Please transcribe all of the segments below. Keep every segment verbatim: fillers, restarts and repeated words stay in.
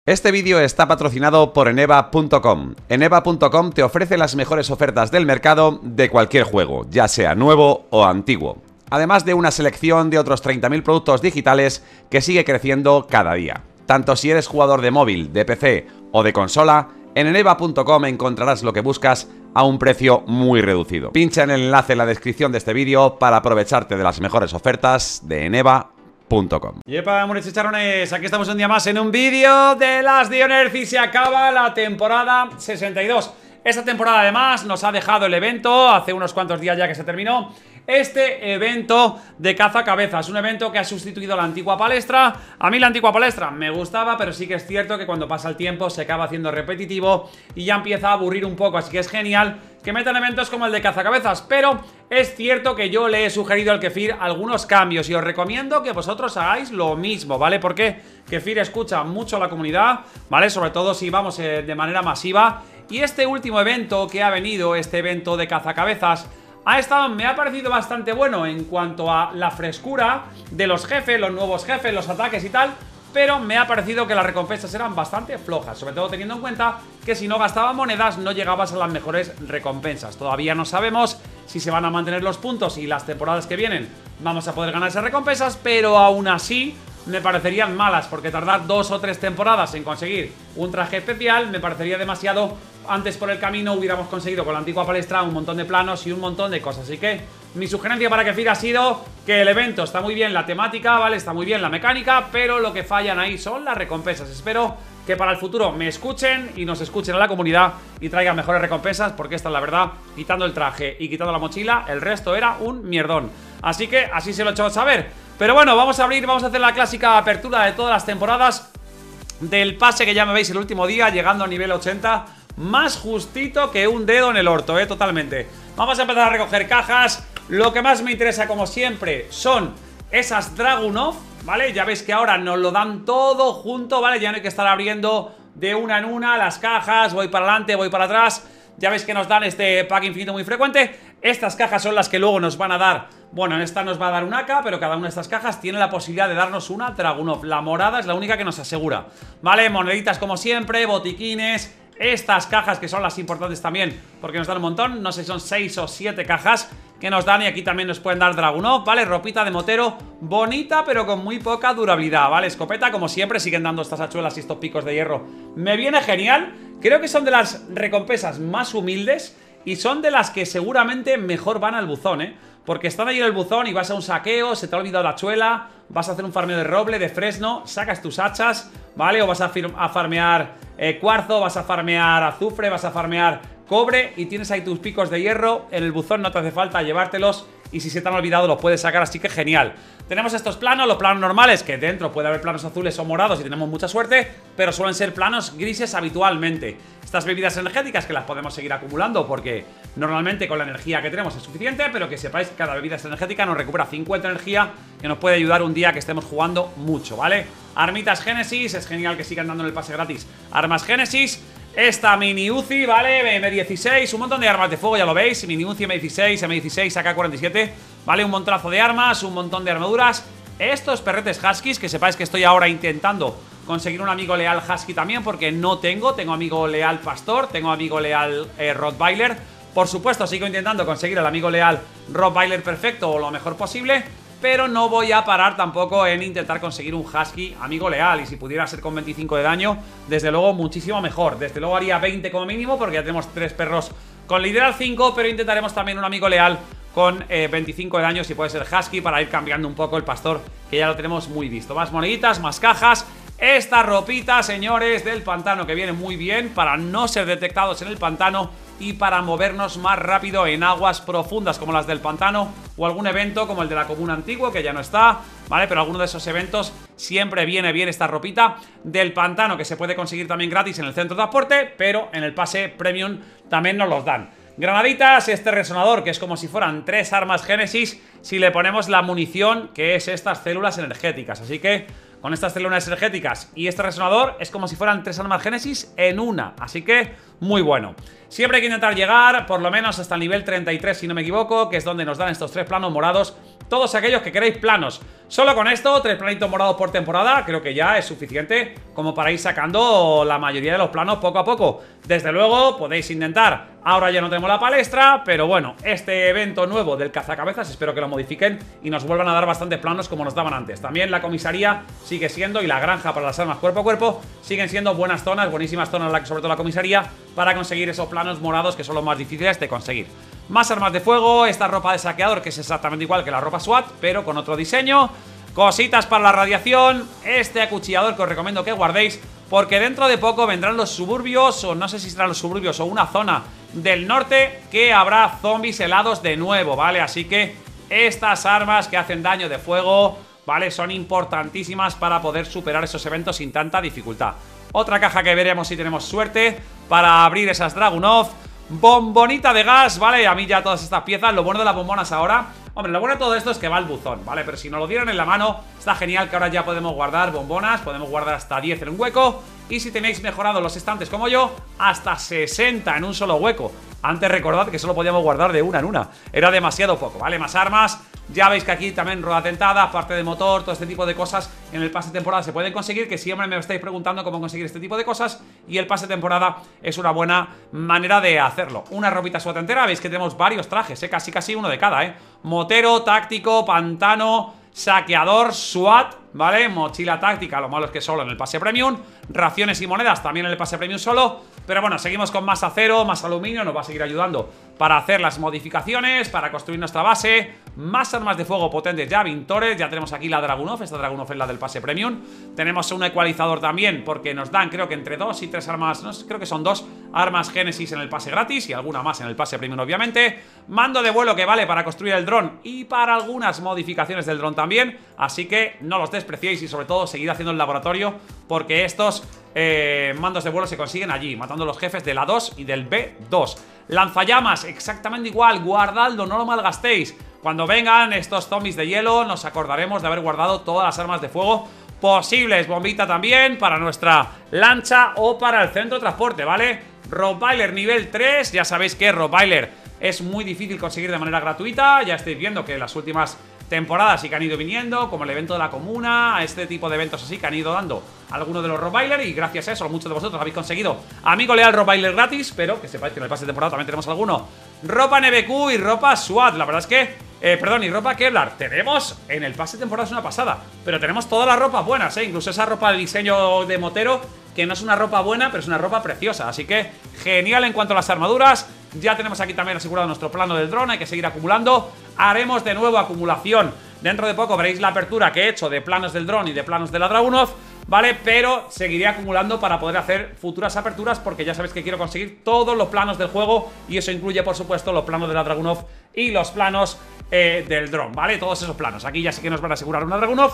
Este vídeo está patrocinado por Eneba punto com. Eneba punto com te ofrece las mejores ofertas del mercado de cualquier juego, ya sea nuevo o antiguo. Además de una selección de otros treinta mil productos digitales que sigue creciendo cada día. Tanto si eres jugador de móvil, de P C o de consola, en Eneba punto com encontrarás lo que buscas a un precio muy reducido. Pincha en el enlace en la descripción de este vídeo para aprovecharte de las mejores ofertas de Eneba punto com. Yepa, muchos chicharones, aquí estamos un día más en un vídeo de las Dionerz y se acaba la temporada sesenta y dos. Esta temporada además nos ha dejado el evento, hace unos cuantos días ya que se terminó, este evento de cazacabezas, un evento que ha sustituido a la antigua palestra. A mí la antigua palestra me gustaba, pero sí que es cierto que cuando pasa el tiempo se acaba haciendo repetitivo y ya empieza a aburrir un poco, así que es genial que metan eventos como el de cazacabezas, pero es cierto que yo le he sugerido al Kefir algunos cambios y os recomiendo que vosotros hagáis lo mismo, ¿vale? Porque Kefir escucha mucho a la comunidad, ¿vale? Sobre todo si vamos eh, de manera masiva. Y este último evento que ha venido, este evento de cazacabezas, ha estado, me ha parecido bastante bueno en cuanto a la frescura de los jefes, los nuevos jefes, los ataques y tal. Pero me ha parecido que las recompensas eran bastante flojas, sobre todo teniendo en cuenta que si no gastabas monedas no llegabas a las mejores recompensas. Todavía no sabemos si se van a mantener los puntos y las temporadas que vienen vamos a poder ganar esas recompensas, pero aún así me parecerían malas, porque tardar dos o tres temporadas en conseguir un traje especial me parecería demasiado. Antes por el camino hubiéramos conseguido con la antigua palestra un montón de planos y un montón de cosas. Así que mi sugerencia para Kefir ha sido que el evento está muy bien la temática, ¿vale? Está muy bien la mecánica, pero lo que fallan ahí son las recompensas. Espero que para el futuro me escuchen y nos escuchen a la comunidad y traigan mejores recompensas, porque esta es la verdad, quitando el traje y quitando la mochila, el resto era un mierdón. Así que así se lo he hecho saber. Pero bueno, vamos a abrir, vamos a hacer la clásica apertura de todas las temporadas del pase, que ya me veis el último día, llegando a nivel ochenta. Más justito que un dedo en el orto, eh, totalmente. Vamos a empezar a recoger cajas. Lo que más me interesa, como siempre, son esas Dragunov, ¿vale? Ya veis que ahora nos lo dan todo junto, ¿vale? Ya no hay que estar abriendo de una en una las cajas. Voy para adelante, voy para atrás. Ya veis que nos dan este pack infinito muy frecuente. Estas cajas son las que luego nos van a dar. Bueno, en esta nos va a dar una A K, pero cada una de estas cajas tiene la posibilidad de darnos una Dragunov. La morada es la única que nos asegura, ¿vale? Moneditas como siempre, botiquines. Estas cajas que son las importantes también, porque nos dan un montón, no sé si son seis o siete cajas que nos dan, y aquí también nos pueden dar Dragunov, ¿vale? Ropita de motero, bonita pero con muy poca durabilidad, ¿vale? Escopeta, como siempre, siguen dando estas hachuelas y estos picos de hierro. Me viene genial, creo que son de las recompensas más humildes y son de las que seguramente mejor van al buzón, ¿eh? Porque están ahí en el buzón y vas a un saqueo, se te ha olvidado la hachuela, vas a hacer un farmeo de roble, de fresno, sacas tus hachas, ¿vale? O vas a, a farmear eh, cuarzo, vas a farmear azufre, vas a farmear cobre y tienes ahí tus picos de hierro. En el buzón no te hace falta llevártelos y si se te han olvidado los puedes sacar, así que genial. Tenemos estos planos, los planos normales, que dentro puede haber planos azules o morados si tenemos mucha suerte, pero suelen ser planos grises habitualmente. Estas bebidas energéticas que las podemos seguir acumulando porque normalmente con la energía que tenemos es suficiente, pero que sepáis que cada bebida energética nos recupera cincuenta energía, que nos puede ayudar un día que estemos jugando mucho, ¿vale? Armitas Génesis, es genial que sigan dando en el pase gratis armas Génesis. Esta mini Uzi, ¿vale? M dieciséis, un montón de armas de fuego, ya lo veis. Mini Uzi M dieciséis, M dieciséis, A K cuarenta y siete, ¿vale? Un montonazo de armas, un montón de armaduras. Estos perretes huskies, que sepáis que estoy ahora intentando conseguir un amigo leal husky también, porque no tengo. Tengo amigo leal pastor, tengo amigo leal eh, rottweiler. Por supuesto, sigo intentando conseguir al amigo leal rottweiler perfecto o lo mejor posible, pero no voy a parar tampoco en intentar conseguir un husky amigo leal. Y si pudiera ser con veinticinco de daño, desde luego muchísimo mejor. Desde luego haría veinte como mínimo, porque ya tenemos tres perros con liderar cinco, pero intentaremos también un amigo leal con eh, veinticinco de daño, si puede ser husky, para ir cambiando un poco el pastor, que ya lo tenemos muy visto. Más moneditas, más cajas. Esta ropita, señores, del pantano, que viene muy bien para no ser detectados en el pantano y para movernos más rápido en aguas profundas como las del pantano, o algún evento como el de la comuna antiguo, que ya no está, ¿vale? Pero alguno de esos eventos siempre viene bien esta ropita del pantano, que se puede conseguir también gratis en el centro de transporte, pero en el pase premium también nos los dan. Granaditas, este resonador, que es como si fueran tres armas Génesis si le ponemos la munición, que es estas células energéticas. Así que con estas células energéticas y este resonador es como si fueran tres armas Génesis en una. Así que muy bueno. Siempre hay que intentar llegar por lo menos hasta el nivel treinta y tres, si no me equivoco, que es donde nos dan estos tres planos morados todos aquellos que queréis planos. Solo con esto, tres planitos morados por temporada, creo que ya es suficiente como para ir sacando la mayoría de los planos poco a poco. Desde luego, podéis intentar. Ahora ya no tenemos la palestra, pero bueno, este evento nuevo del cazacabezas, espero que lo modifiquen y nos vuelvan a dar bastantes planos como nos daban antes. También la comisaría sigue siendo, y la granja para las armas cuerpo a cuerpo, siguen siendo buenas zonas, buenísimas zonas, sobre todo la comisaría, para conseguir esos planos morados que son los más difíciles de conseguir. Más armas de fuego, esta ropa de saqueador que es exactamente igual que la ropa SWAT, pero con otro diseño. Cositas para la radiación, este acuchillador que os recomiendo que guardéis, porque dentro de poco vendrán los suburbios, o no sé si serán los suburbios o una zona del norte que habrá zombies helados de nuevo, ¿vale? Así que estas armas que hacen daño de fuego, ¿vale? Son importantísimas para poder superar esos eventos sin tanta dificultad. Otra caja que veremos si tenemos suerte para abrir esas Dragunov. Bombonita de gas, ¿vale? A mí ya todas estas piezas, lo bueno de las bombonas ahora... Hombre, lo bueno de todo esto es que va al buzón, ¿vale? Pero si nos lo dieran en la mano, está genial que ahora ya podemos guardar bombonas, podemos guardar hasta diez en un hueco. Y si tenéis mejorado los estantes como yo, hasta sesenta en un solo hueco. Antes recordad que solo podíamos guardar de una en una, era demasiado poco, ¿vale? Más armas, ya veis que aquí también rueda tentada, parte de motor, todo este tipo de cosas en el pase de temporada se pueden conseguir, que siempre me estáis preguntando cómo conseguir este tipo de cosas, y el pase de temporada es una buena manera de hacerlo. Una ropita SWAT entera, veis que tenemos varios trajes, ¿eh? Casi casi uno de cada, ¿eh? Motero, táctico, pantano, saqueador, SWAT, ¿vale? Mochila táctica, lo malo es que solo en el pase premium. Raciones y monedas también en el pase premium solo. Pero bueno, seguimos con más acero, más aluminio, nos va a seguir ayudando para hacer las modificaciones, para construir nuestra base. Más armas de fuego potentes ya, Vintores, ya tenemos aquí la Dragunov, esta Dragunov es la del pase premium. Tenemos un ecualizador también, porque nos dan creo que entre dos y tres armas, no sé, creo que son dos armas Génesis en el pase gratis y alguna más en el pase premium obviamente. Mando de vuelo que vale para construir el dron y para algunas modificaciones del dron también, así que no los despreciéis y sobre todo seguid haciendo el laboratorio, porque estos eh, mandos de vuelo se consiguen allí, matando a los jefes de la dos y del B dos. Lanzallamas, exactamente igual, guardadlo, no lo malgastéis. Cuando vengan estos zombies de hielo nos acordaremos de haber guardado todas las armas de fuego posibles. Bombita también para nuestra lancha o para el centro de transporte, ¿vale? Rottweiler nivel tres, ya sabéis que Rottweiler es muy difícil conseguir de manera gratuita. Ya estáis viendo que las últimas temporadas sí que han ido viniendo, como el evento de la comuna, a este tipo de eventos así que han ido dando algunos de los Rottweiler, y gracias a eso muchos de vosotros habéis conseguido Amigo Leal Rottweiler gratis, pero que sepáis que en el pase de temporada también tenemos alguno. Ropa N B Q y ropa SWAT, la verdad es que, eh, perdón, y ropa Kevlar, tenemos en el pase de temporada, es una pasada, pero tenemos todas las ropas buenas, ¿eh? Incluso esa ropa de diseño de motero, que no es una ropa buena, pero es una ropa preciosa, así que genial en cuanto a las armaduras. Ya tenemos aquí también asegurado nuestro plano del dron, hay que seguir acumulando. Haremos de nuevo acumulación. Dentro de poco veréis la apertura que he hecho de planos del dron y de planos de la Dragunov, ¿vale? Pero seguiré acumulando para poder hacer futuras aperturas, porque ya sabéis que quiero conseguir todos los planos del juego, y eso incluye, por supuesto, los planos de la Dragunov y los planos eh, del dron, ¿vale? Todos esos planos. Aquí ya sí que nos van a asegurar una Dragunov.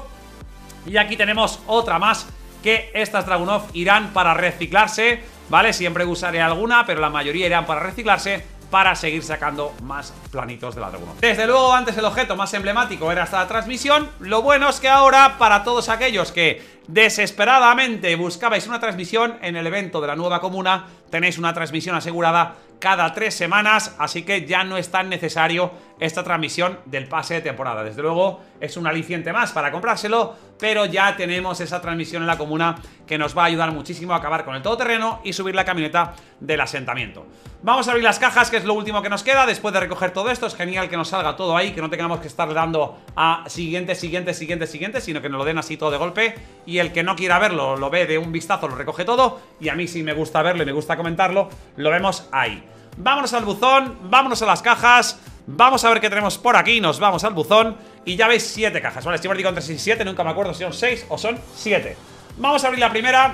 Y aquí tenemos otra más, que estas Dragunov irán para reciclarse, ¿vale? Siempre usaré alguna, pero la mayoría irán para reciclarse, para seguir sacando más planitos de la Dragunov. Desde luego, antes el objeto más emblemático era esta transmisión. Lo bueno es que ahora, para todos aquellos que desesperadamente buscabais una transmisión en el evento de la nueva comuna, tenéis una transmisión asegurada cada tres semanas, así que ya no es tan necesario esta transmisión del pase de temporada. Desde luego es un aliciente más para comprárselo, pero ya tenemos esa transmisión en la comuna que nos va a ayudar muchísimo a acabar con el todoterreno y subir la camioneta del asentamiento. Vamos a abrir las cajas, que es lo último que nos queda después de recoger todo esto. Es genial que nos salga todo ahí, que no tengamos que estar dando a siguiente, siguiente, siguiente, siguiente, sino que nos lo den así todo de golpe, y el que no quiera verlo lo ve de un vistazo, lo recoge todo, y a mí sí me gusta verlo y me gusta comentarlo, lo vemos ahí. Vámonos al buzón, vámonos a las cajas, vamos a ver qué tenemos por aquí. Nos vamos al buzón y ya veis siete cajas, ¿vale? Siempre digo entre seis y siete, nunca me acuerdo si son seis o son siete. Vamos a abrir la primera,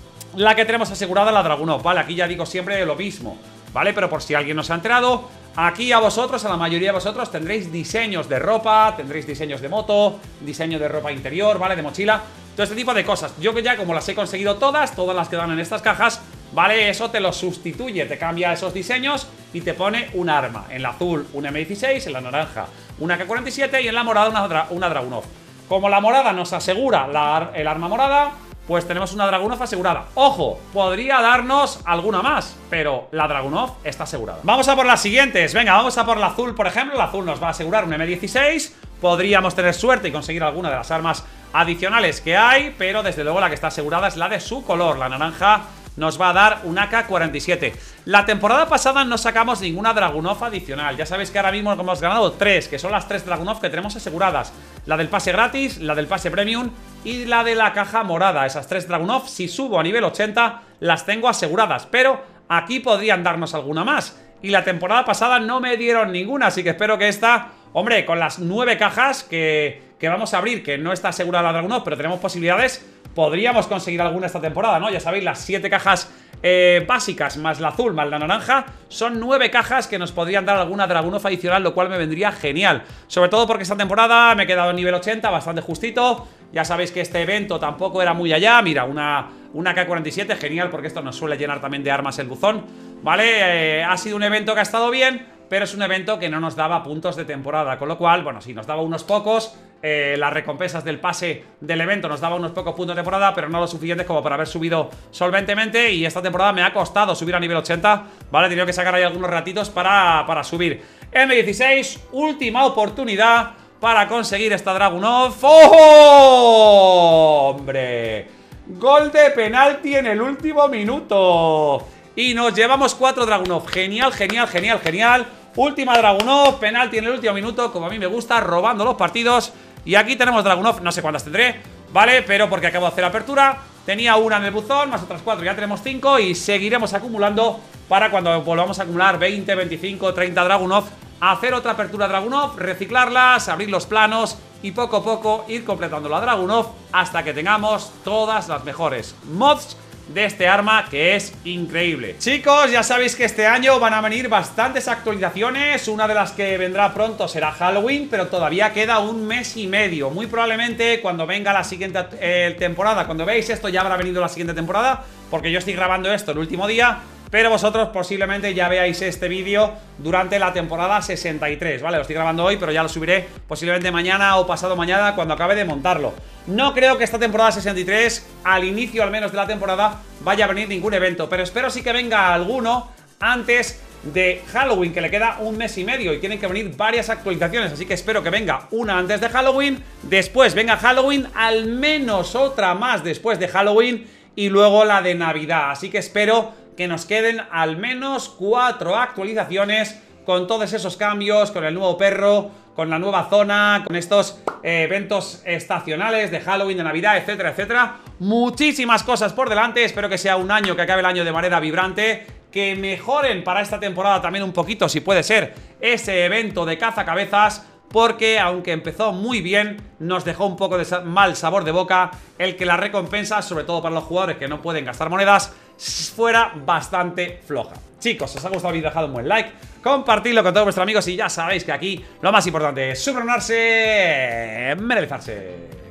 la que tenemos asegurada, la Dragunov, ¿vale? Aquí ya digo siempre lo mismo, ¿vale? Pero por si alguien no se ha enterado, aquí a vosotros, a la mayoría de vosotros, tendréis diseños de ropa, tendréis diseños de moto, diseño de ropa interior, ¿vale? De mochila, todo este tipo de cosas. Yo que ya como las he conseguido todas, todas las que dan en estas cajas, ¿vale? Eso te lo sustituye, te cambia esos diseños y te pone un arma. En la azul una eme dieciséis, en la naranja una K cuarenta y siete y en la morada una, dra una Dragunov. Como la morada nos asegura la, el arma morada, pues tenemos una Dragunov asegurada. Ojo, podría darnos alguna más, pero la Dragunov está asegurada. Vamos a por las siguientes. Venga, vamos a por la azul, por ejemplo. La azul nos va a asegurar un eme dieciséis, podríamos tener suerte y conseguir alguna de las armas adicionales que hay, pero desde luego la que está asegurada es la de su color. La naranja nos va a dar un A K cuarenta y siete. La temporada pasada no sacamos ninguna Dragunov adicional. Ya sabéis que ahora mismo hemos ganado tres, que son las tres Dragunov que tenemos aseguradas. La del pase gratis, la del pase premium y la de la caja morada. Esas tres Dragunov, si subo a nivel ochenta, las tengo aseguradas, pero aquí podrían darnos alguna más. Y la temporada pasada no me dieron ninguna, así que espero que esta, hombre, con las nueve cajas que, que vamos a abrir, que no está asegurada la Dragunov, pero tenemos posibilidades, podríamos conseguir alguna esta temporada, ¿no? Ya sabéis, las siete cajas eh, básicas, más la azul, más la naranja, son nueve cajas que nos podrían dar alguna Dragunov adicional, lo cual me vendría genial. Sobre todo porque esta temporada me he quedado en nivel ochenta, bastante justito. Ya sabéis que este evento tampoco era muy allá. Mira, una, una A K cuarenta y siete, genial, porque esto nos suele llenar también de armas el buzón, ¿vale? Eh, ha sido un evento que ha estado bien, pero es un evento que no nos daba puntos de temporada, con lo cual, bueno, sí, nos daba unos pocos. Eh, las recompensas del pase del evento nos daba unos pocos puntos de temporada, pero no lo suficientes como para haber subido solventemente. Y esta temporada me ha costado subir a nivel ochenta, ¿vale? He tenido que sacar ahí algunos ratitos para, para subir. M dieciséis, última oportunidad para conseguir esta Dragunov. ¡Oh! ¡Hombre! Gol de penalti en el último minuto. Y nos llevamos cuatro Dragunov. Genial, genial, genial, genial. Última Dragunov, penalti en el último minuto, como a mí me gusta, robando los partidos. Y aquí tenemos Dragunov, no sé cuántas tendré, ¿vale? Pero porque acabo de hacer apertura. Tenía una en el buzón, más otras cuatro, ya tenemos cinco. Y seguiremos acumulando para cuando volvamos a acumular veinte, veinticinco, treinta Dragunov, hacer otra apertura Dragunov, reciclarlas, abrir los planos y poco a poco ir completando la Dragunov hasta que tengamos todas las mejores mods de este arma, que es increíble. Chicos, ya sabéis que este año van a venir bastantes actualizaciones. Una de las que vendrá pronto será Halloween, pero todavía queda un mes y medio. Muy probablemente cuando venga la siguiente eh, temporada, cuando veáis esto ya habrá venido la siguiente temporada, porque yo estoy grabando esto el último día, pero vosotros posiblemente ya veáis este vídeo durante la temporada sesenta y tres, ¿vale? Lo estoy grabando hoy, pero ya lo subiré posiblemente mañana o pasado mañana cuando acabe de montarlo. No creo que esta temporada sesenta y tres, al inicio al menos de la temporada, vaya a venir ningún evento, pero espero sí que venga alguno antes de Halloween, que le queda un mes y medio y tienen que venir varias actualizaciones, así que espero que venga una antes de Halloween, después venga Halloween, al menos otra más después de Halloween y luego la de Navidad, así que espero que nos queden al menos cuatro actualizaciones con todos esos cambios, con el nuevo perro, con la nueva zona, con estos eh, eventos estacionales de Halloween, de Navidad, etcétera, etcétera. Muchísimas cosas por delante, espero que sea un año, que acabe el año de manera vibrante, que mejoren para esta temporada también un poquito, si puede ser, ese evento de cazacabezas, porque aunque empezó muy bien, nos dejó un poco de mal sabor de boca el que la recompensa, sobre todo para los jugadores que no pueden gastar monedas, fuera bastante floja. Chicos, os ha gustado el vídeo, dejad un buen like, compartidlo con todos vuestros amigos y ya sabéis que aquí lo más importante es subronarse, merezarse.